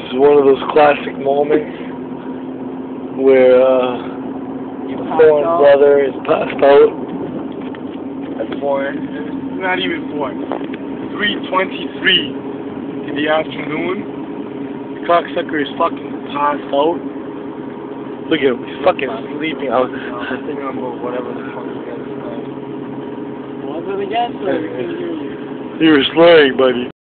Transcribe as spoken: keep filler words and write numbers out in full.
is one of those classic moments where uh, Thorn's brother is passed out at four. It's not even four. three twenty-three in the afternoon. The cocksucker is fucking passed out. Look at him, he's fucking sleeping out. I'm thinking about whatever the fuck you guys are saying. What was it again? So we can hear you. You were slaying, buddy.